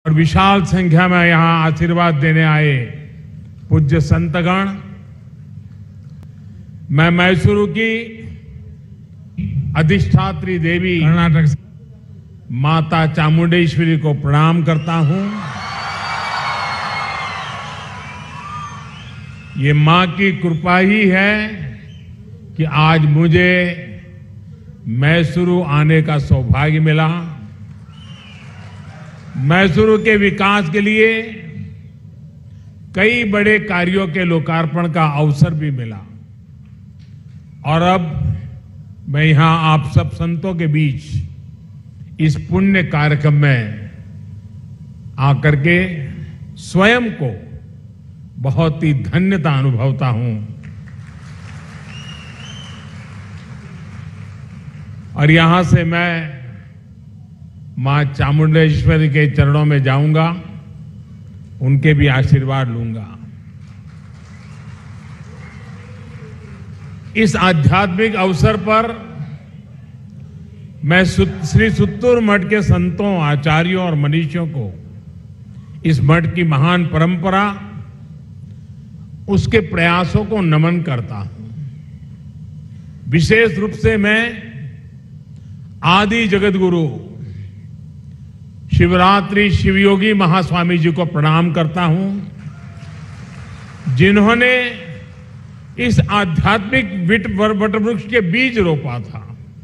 और विशाल संख्या में यहां आशीर्वाद देने आए पूज्य संतगण, मैं मैसूरू की अधिष्ठात्री देवी कर्नाटक से माता चामुंडेश्वरी को प्रणाम करता हूं। ये मां की कृपा ही है कि आज मुझे मैसूरू आने का सौभाग्य मिला। मैसूरू के विकास के लिए कई बड़े कार्यों के लोकार्पण का अवसर भी मिला और अब मैं यहां आप सब संतों के बीच इस पुण्य कार्यक्रम में आकर के स्वयं को बहुत ही धन्यता अनुभवता हूं। और यहां से मैं मां चामुंडेश्वरी के चरणों में जाऊंगा, उनके भी आशीर्वाद लूंगा। इस आध्यात्मिक अवसर पर मैं श्री सुत्तूर मठ के संतों, आचार्यों और मनीषियों को, इस मठ की महान परंपरा, उसके प्रयासों को नमन करता हूं। विशेष रूप से मैं आदि जगत गुरु शिवरात्रि शिवयोगी महास्वामी जी को प्रणाम करता हूं, जिन्होंने इस आध्यात्मिक वटवृक्ष के बीज रोपा था।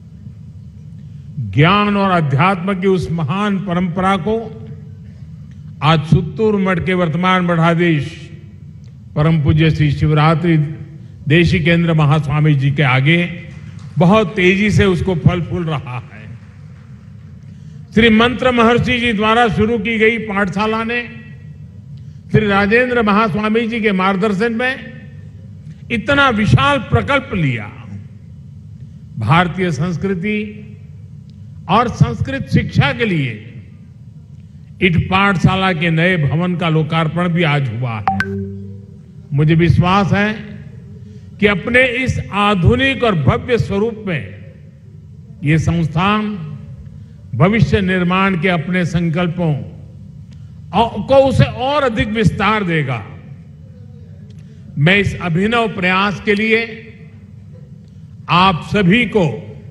ज्ञान और अध्यात्म की उस महान परंपरा को आज सुत्तूर मठ के वर्तमान मठाधीश परम पूज्य श्री शिवरात्रि देशी केंद्र महास्वामी जी के आगे बहुत तेजी से उसको फल फूल रहा है। श्री मंत्र महर्षि जी द्वारा शुरू की गई पाठशाला ने श्री राजेंद्र महास्वामी जी के मार्गदर्शन में इतना विशाल प्रकल्प लिया। भारतीय संस्कृति और संस्कृत शिक्षा के लिए इस पाठशाला के नए भवन का लोकार्पण भी आज हुआ है। मुझे विश्वास है कि अपने इस आधुनिक और भव्य स्वरूप में ये संस्थान भविष्य निर्माण के अपने संकल्पों को उसे और अधिक विस्तार देगा। मैं इस अभिनव प्रयास के लिए आप सभी को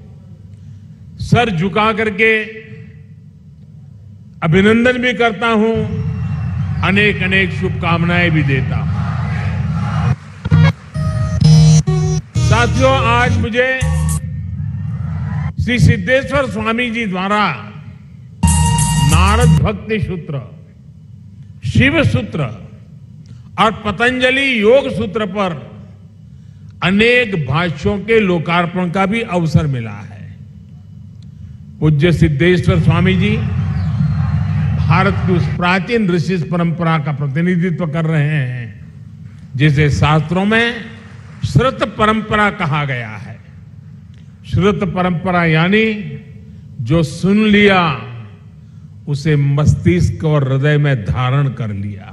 सर झुका करके अभिनंदन भी करता हूं, अनेक अनेक शुभकामनाएं भी देता हूं। साथियों, आज मुझे श्री सिद्धेश्वर स्वामी जी द्वारा नारद भक्ति सूत्र, शिव सूत्र और पतंजलि योग सूत्र पर अनेक भाष्यों के लोकार्पण का भी अवसर मिला है। पूज्य सिद्धेश्वर स्वामी जी भारत की उस प्राचीन ऋषि परंपरा का प्रतिनिधित्व कर रहे हैं, जिसे शास्त्रों में श्रुत परंपरा कहा गया है। श्रुत परंपरा यानी जो सुन लिया उसे मस्तिष्क और हृदय में धारण कर लिया।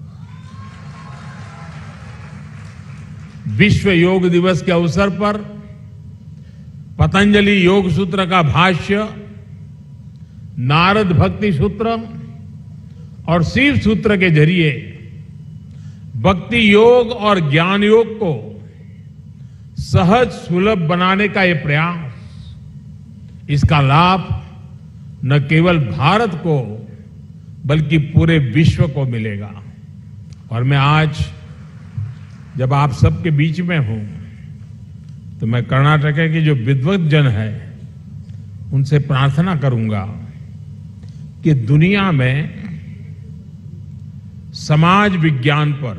विश्व योग दिवस के अवसर पर पतंजलि योग सूत्र का भाष्य, नारद भक्ति सूत्र और शिव सूत्र के जरिए भक्ति योग और ज्ञान योग को सहज सुलभ बनाने का यह प्रयास, इसका लाभ न केवल भारत को बल्कि पूरे विश्व को मिलेगा। और मैं आज जब आप सबके बीच में हूं तो मैं कर्नाटक के जो विद्वत जन है उनसे प्रार्थना करूंगा कि दुनिया में समाज विज्ञान पर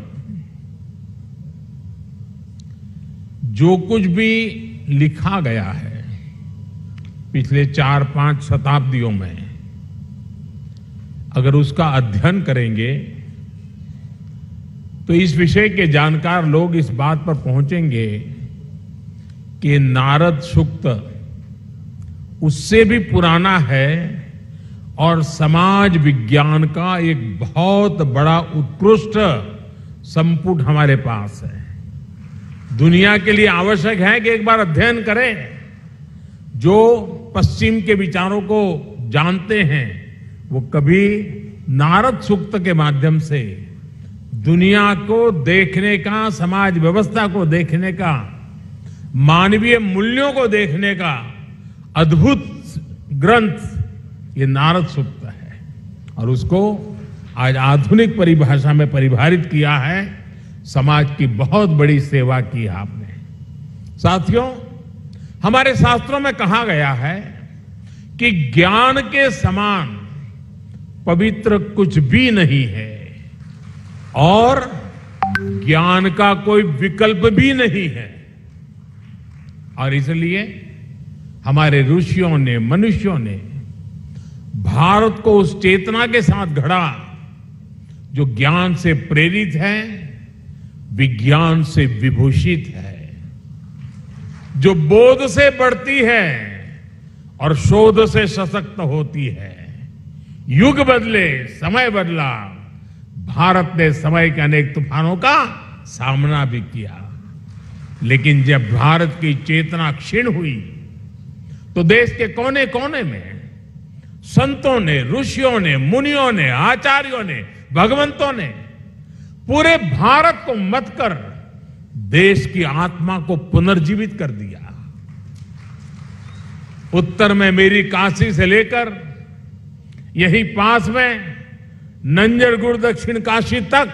जो कुछ भी लिखा गया है पिछले 4-5 शताब्दियों में, अगर उसका अध्ययन करेंगे तो इस विषय के जानकार लोग इस बात पर पहुंचेंगे कि नारद सूक्त उससे भी पुराना है और समाज विज्ञान का एक बहुत बड़ा उत्कृष्ट संपुट हमारे पास है। दुनिया के लिए आवश्यक है कि एक बार अध्ययन करें। जो पश्चिम के विचारों को जानते हैं वो कभी नारद सूक्त के माध्यम से दुनिया को देखने का, समाज व्यवस्था को देखने का, मानवीय मूल्यों को देखने का अद्भुत ग्रंथ ये नारद सूक्त है। और उसको आज आधुनिक परिभाषा में परिभाषित किया है। समाज की बहुत बड़ी सेवा की है आपने। साथियों, हमारे शास्त्रों में कहा गया है कि ज्ञान के समान पवित्र कुछ भी नहीं है और ज्ञान का कोई विकल्प भी नहीं है। और इसलिए हमारे ऋषियों ने, मनुष्यों ने भारत को उस चेतना के साथ गढ़ा जो ज्ञान से प्रेरित है, विज्ञान से विभूषित है, जो बोध से बढ़ती है और शोध से सशक्त होती है। युग बदले, समय बदला, भारत ने समय के अनेक तूफानों का सामना भी किया, लेकिन जब भारत की चेतना क्षीण हुई तो देश के कोने कोने में संतों ने, ऋषियों ने, मुनियों ने, आचार्यों ने, भगवंतों ने पूरे भारत को मत कर देश की आत्मा को पुनर्जीवित कर दिया। उत्तर में मेरी काशी से लेकर यही पास में नंजरगुड़ दक्षिण काशी तक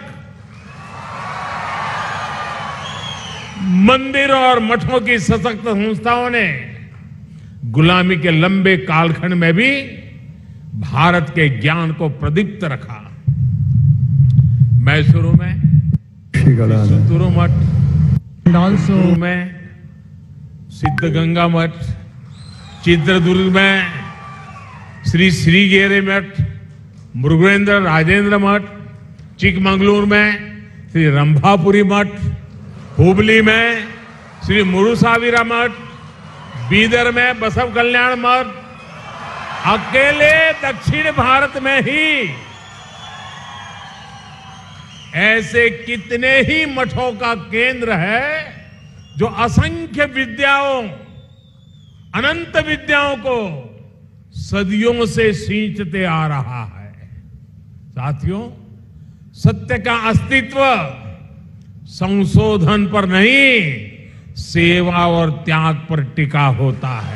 मंदिरों और मठों की सशक्त संस्थाओं ने गुलामी के लंबे कालखंड में भी भारत के ज्ञान को प्रदीप्त रखा। मैसूरू में सुतुरु मठ, मैसूरू में सिद्धगंगा मठ, चित्रदुर्ग में श्री श्रीगेरे मठ, मुरुगेंद्र राजेंद्र मठ, चिकमंगलूर में श्री रंभापुरी मठ, हुबली में श्री मुरुसाविरा मठ, बीदर में बसव कल्याण मठ, अकेले दक्षिण भारत में ही ऐसे कितने ही मठों का केंद्र है जो असंख्य विद्याओं, अनंत विद्याओं को सदियों से सींचते आ रहा है। साथियों, सत्य का अस्तित्व संशोधन पर नहीं, सेवा और त्याग पर टिका होता है।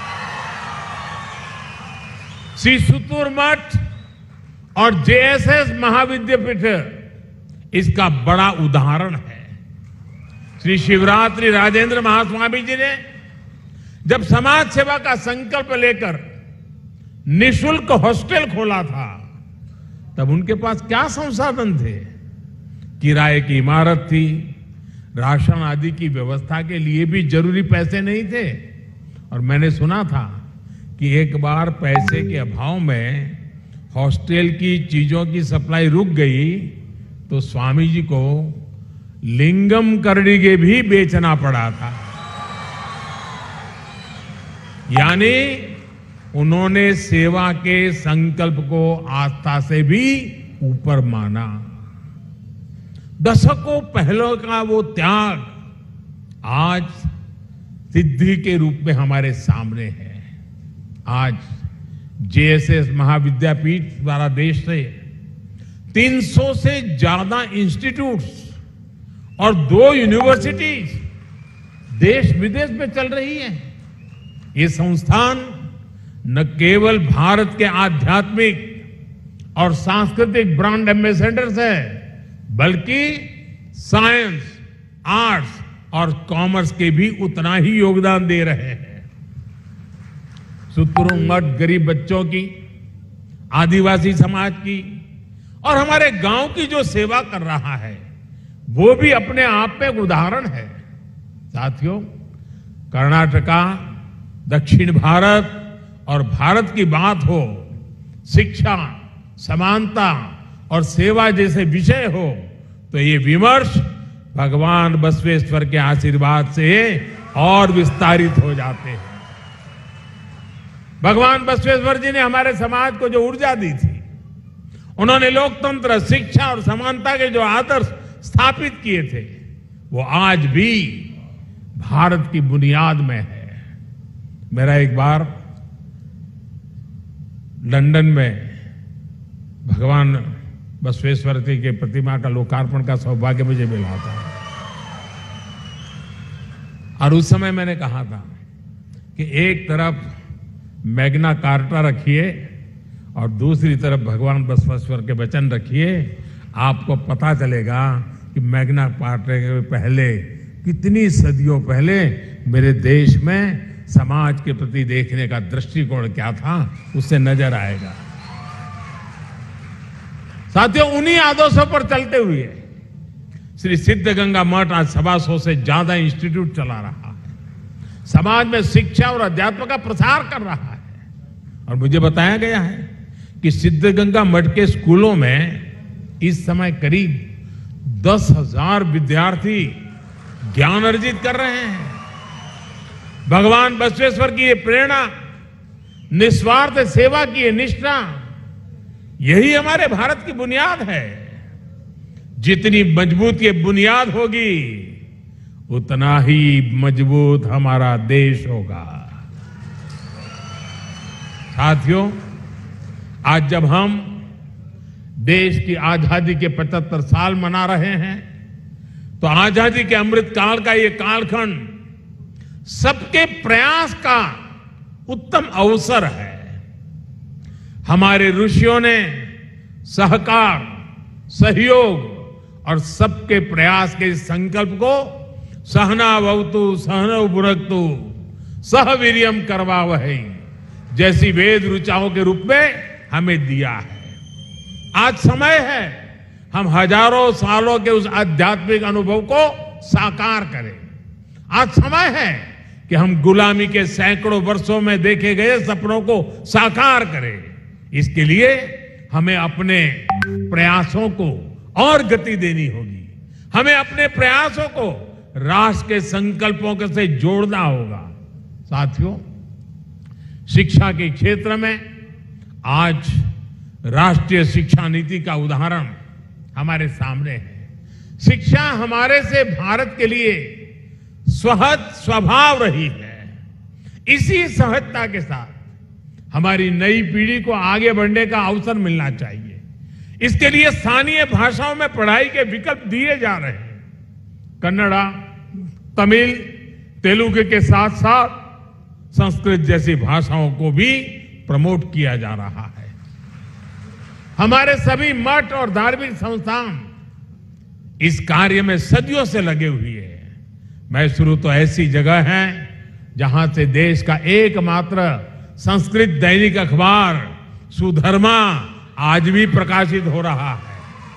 श्री सुतुर मठ और जेएसएस महाविद्यापीठ इसका बड़ा उदाहरण है। श्री शिवरात्रि राजेंद्र महास्वामी जी ने जब समाज सेवा का संकल्प लेकर निशुल्क हॉस्टल खोला था, तब उनके पास क्या संसाधन थे? किराए की इमारत थी, राशन आदि की व्यवस्था के लिए भी जरूरी पैसे नहीं थे। और मैंने सुना था कि एक बार पैसे के अभाव में हॉस्टल की चीजों की सप्लाई रुक गई तो स्वामी जी को लिंगम करडिगे भी बेचना पड़ा था। यानी उन्होंने सेवा के संकल्प को आस्था से भी ऊपर माना। दशकों पहले का वो त्याग आज सिद्धि के रूप में हमारे सामने है। आज जेएसएस महाविद्यापीठ द्वारा देश से 300 से ज्यादा इंस्टीट्यूट्स और 2 यूनिवर्सिटीज देश विदेश में चल रही हैं। ये संस्थान न केवल भारत के आध्यात्मिक और सांस्कृतिक ब्रांड एम्बेसडर्स है, बल्कि साइंस, आर्ट्स और कॉमर्स के भी उतना ही योगदान दे रहे हैं। सुतुरु मठ गरीब बच्चों की, आदिवासी समाज की और हमारे गांव की जो सेवा कर रहा है, वो भी अपने आप में एक उदाहरण है। साथियों, कर्नाटका, दक्षिण भारत और भारत की बात हो, शिक्षा, समानता और सेवा जैसे विषय हो, तो ये विमर्श भगवान बसवेश्वर के आशीर्वाद से और विस्तारित हो जाते हैं। भगवान बसवेश्वर जी ने हमारे समाज को जो ऊर्जा दी थी, उन्होंने लोकतंत्र, शिक्षा और समानता के जो आदर्श स्थापित किए थे, वो आज भी भारत की बुनियाद में है। मेरा एक बार लंदन में भगवान बसवेश्वर की प्रतिमा का लोकार्पण का सौभाग्य मुझे मिला था। और उस समय मैंने कहा था कि एक तरफ मैग्ना कार्टा रखिए और दूसरी तरफ भगवान बसवेश्वर के वचन रखिए, आपको पता चलेगा कि मैग्ना कार्टा के पहले, कितनी सदियों पहले मेरे देश में समाज के प्रति देखने का दृष्टिकोण क्या था, उससे नजर आएगा। साथियों, उन्हीं आदर्शों पर चलते हुए श्री सिद्धगंगा मठ आज 125 से ज्यादा इंस्टीट्यूट चला रहा है, समाज में शिक्षा और अध्यात्म का प्रसार कर रहा है। और मुझे बताया गया है कि सिद्धगंगा मठ के स्कूलों में इस समय करीब 10,000 विद्यार्थी ज्ञान अर्जित कर रहे हैं। भगवान बसवेश्वर की ये प्रेरणा, निस्वार्थ सेवा की ये निष्ठा, यही हमारे भारत की बुनियाद है। जितनी मजबूत ये बुनियाद होगी, उतना ही मजबूत हमारा देश होगा। साथियों, आज जब हम देश की आजादी के 75 साल मना रहे हैं, तो आजादी के अमृत काल का ये कालखंड सबके प्रयास का उत्तम अवसर है। हमारे ऋषियों ने सहकार, सहयोग और सबके प्रयास के इस संकल्प को सहना भवतु सहनौ भुनक्तु सह वीर्यम करवावहै जैसी वेद ऋचाओं के रूप में हमें दिया है। आज समय है हम हजारों सालों के उस आध्यात्मिक अनुभव को साकार करें। आज समय है कि हम गुलामी के सैकड़ों वर्षों में देखे गए सपनों को साकार करें। इसके लिए हमें अपने प्रयासों को और गति देनी होगी। हमें अपने प्रयासों को राष्ट्र के संकल्पों से जोड़ना होगा। साथियों, शिक्षा के क्षेत्र में आज राष्ट्रीय शिक्षा नीति का उदाहरण हमारे सामने है। शिक्षा हमारे से भारत के लिए सहज स्वभाव रही है। इसी सहजता के साथ हमारी नई पीढ़ी को आगे बढ़ने का अवसर मिलना चाहिए। इसके लिए स्थानीय भाषाओं में पढ़ाई के विकल्प दिए जा रहे हैं। कन्नड़ा, तमिल, तेलुगु के साथ साथ संस्कृत जैसी भाषाओं को भी प्रमोट किया जा रहा है। हमारे सभी मठ और धार्मिक संस्थान इस कार्य में सदियों से लगे हुए हैं। मैसूरू तो ऐसी जगह है जहां से देश का एकमात्र संस्कृत दैनिक अखबार सुधर्मा आज भी प्रकाशित हो रहा है।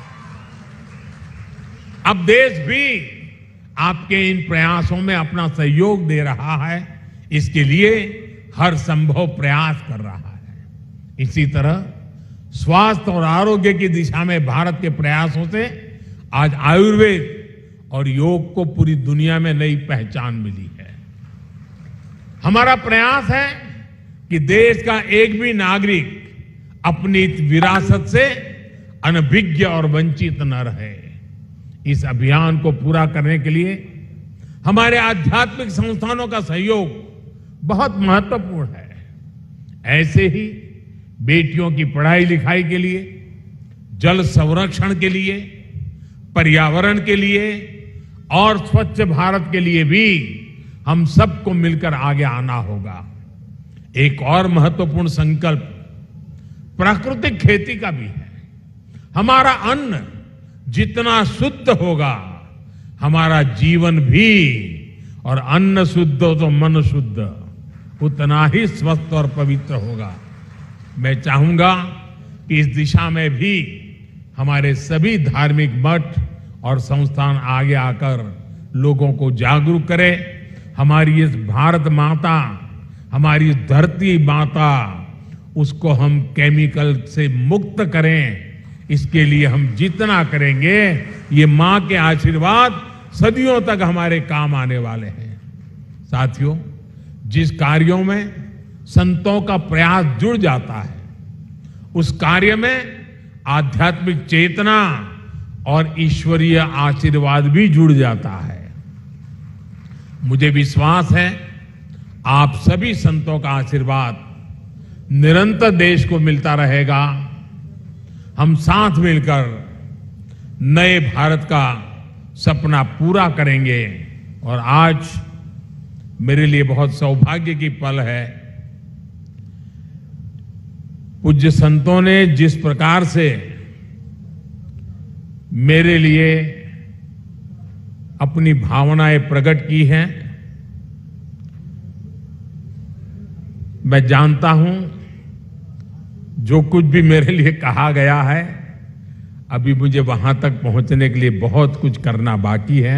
अब देश भी आपके इन प्रयासों में अपना सहयोग दे रहा है। इसके लिए हर संभव प्रयास कर रहा है। इसी तरह स्वास्थ्य और आरोग्य की दिशा में भारत के प्रयासों से आज आयुर्वेद और योग को पूरी दुनिया में नई पहचान मिली है। हमारा प्रयास है कि देश का एक भी नागरिक अपनी विरासत से अनभिज्ञ और वंचित न रहे। इस अभियान को पूरा करने के लिए हमारे आध्यात्मिक संस्थानों का सहयोग बहुत महत्वपूर्ण है। ऐसे ही बेटियों की पढ़ाई लिखाई के लिए, जल संरक्षण के लिए, पर्यावरण के लिए और स्वच्छ भारत के लिए भी हम सबको मिलकर आगे आना होगा। एक और महत्वपूर्ण संकल्प प्राकृतिक खेती का भी है। हमारा अन्न जितना शुद्ध होगा, हमारा जीवन भी, और अन्न शुद्ध हो तो मन शुद्ध, उतना ही स्वस्थ और पवित्र होगा। मैं चाहूंगा कि इस दिशा में भी हमारे सभी धार्मिक मठ और संस्थान आगे आकर लोगों को जागरूक करें। हमारी इस भारत माता, हमारी इस धरती माता, उसको हम केमिकल से मुक्त करें। इसके लिए हम जितना करेंगे, ये मां के आशीर्वाद सदियों तक हमारे काम आने वाले हैं। साथियों, जिस कार्यों में संतों का प्रयास जुड़ जाता है, उस कार्य में आध्यात्मिक चेतना और ईश्वरीय आशीर्वाद भी जुड़ जाता है। मुझे विश्वास है आप सभी संतों का आशीर्वाद निरंतर देश को मिलता रहेगा। हम साथ मिलकर नए भारत का सपना पूरा करेंगे। और आज मेरे लिए बहुत सौभाग्य की पल है। पूज्य संतों ने जिस प्रकार से मेरे लिए अपनी भावनाएं प्रकट की हैं, मैं जानता हूं जो कुछ भी मेरे लिए कहा गया है, अभी मुझे वहां तक पहुंचने के लिए बहुत कुछ करना बाकी है।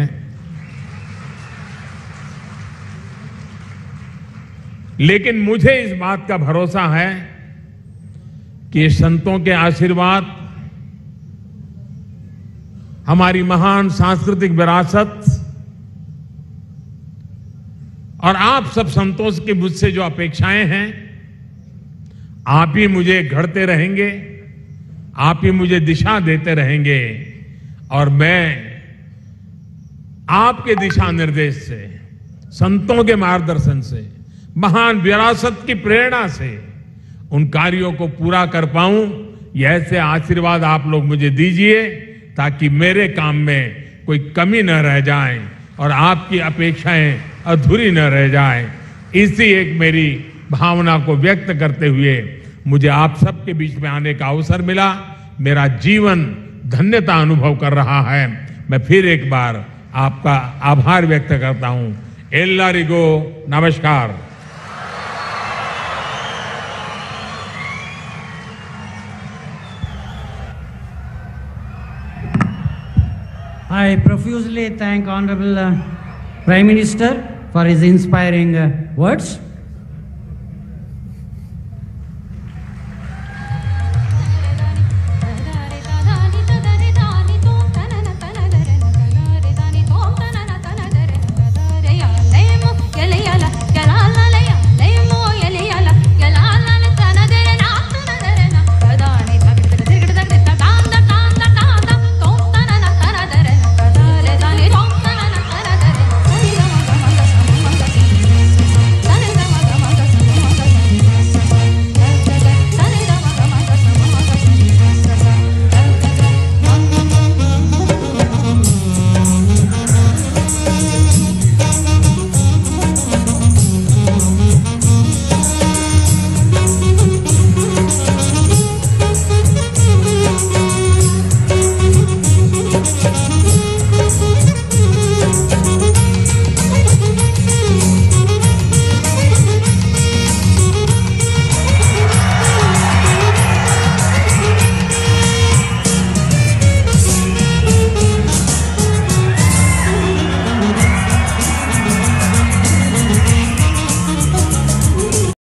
लेकिन मुझे इस बात का भरोसा है कि संतों के आशीर्वाद, हमारी महान सांस्कृतिक विरासत और आप सब संतों की मुझसे जो अपेक्षाएं हैं, आप ही मुझे घड़ते रहेंगे, आप ही मुझे दिशा देते रहेंगे। और मैं आपके दिशा निर्देश से, संतों के मार्गदर्शन से, महान विरासत की प्रेरणा से उन कार्यों को पूरा कर पाऊं, ये ऐसे आशीर्वाद आप लोग मुझे दीजिए ताकि मेरे काम में कोई कमी न रह जाए और आपकी अपेक्षाएं अधूरी न रह जाए। इसी एक मेरी भावना को व्यक्त करते हुए मुझे आप सबके बीच में आने का अवसर मिला। मेरा जीवन धन्यता अनुभव कर रहा है। मैं फिर एक बार आपका आभार व्यक्त करता हूं। एल्लारिगो नमस्कार। I profusely thank Honorable Prime Minister for his inspiring words.